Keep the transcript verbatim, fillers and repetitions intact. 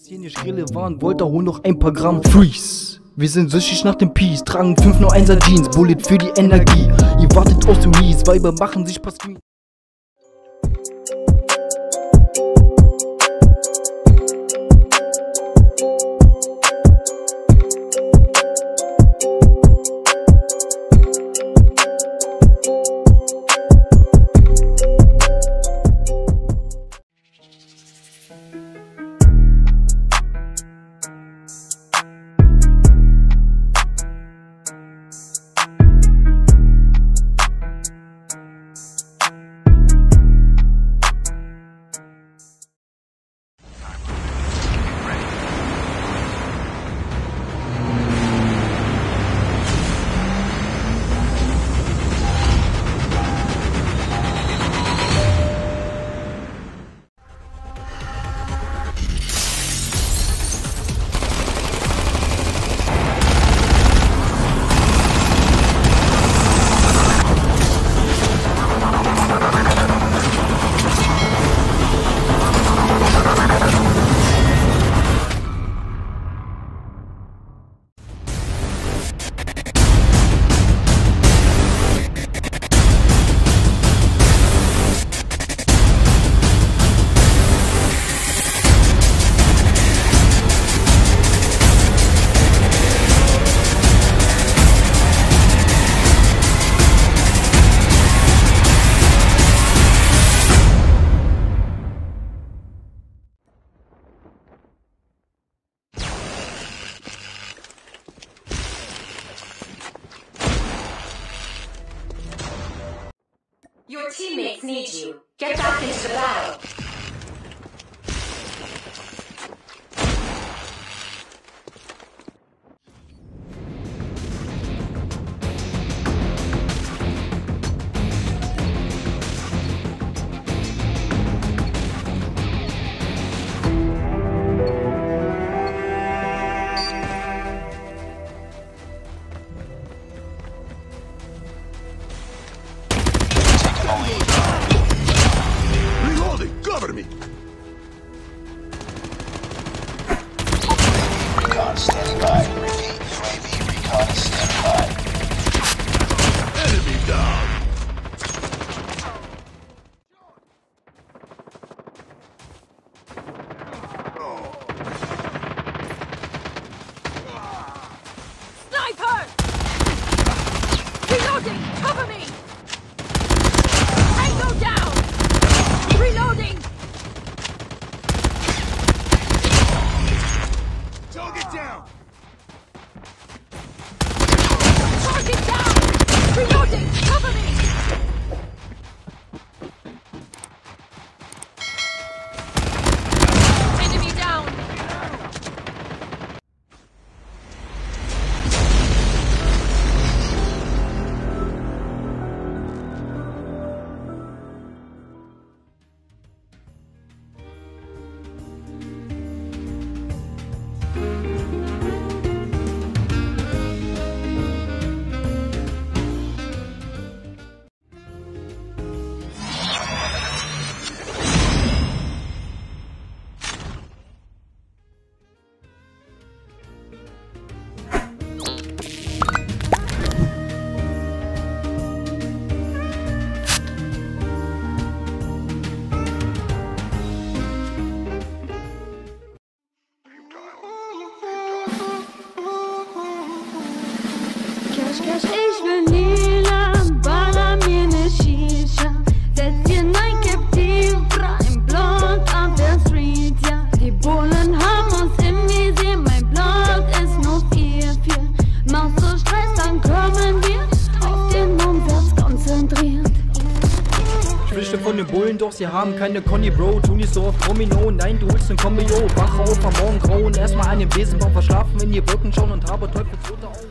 hier nicht relevant, wollte hol noch ein paar Gramm Freeze. Wir sind süchtig nach dem Peace, tragen fünf null einser Jeans, Bullet für die Energie. Ihr wartet aus dem Mies, Weiber machen sich Pasquin. Your teammates need you. Get back into the battle. Reloading! Cover me! Recon standing by. Repeat, U A V recon is standing by. Enemy down! Sniper! Reloading! Cover me! Tango down! Reloading! Target down! Target down! Reloading! Cover me! Enemy down! Cash, Cash, ich will Nila, baller mir ne Shisha. Setz dir nein Captiv, im Block auf der Street, ja. Die Bullen haben uns im Visier, mein Block ist nur vier vier. Machst du Stress, dann kommen wir auf den Umsatz konzentriert. Ich flüchte von den Bullen, doch sie haben keine Conny, Bro. Tu nicht so auf Domino, nein, du holst ne Kombio. Wach auf am Morgen grau und erstmal einen Besenbaum verschlafen, in die Wolken schauen und habe Teufelsrote Augen.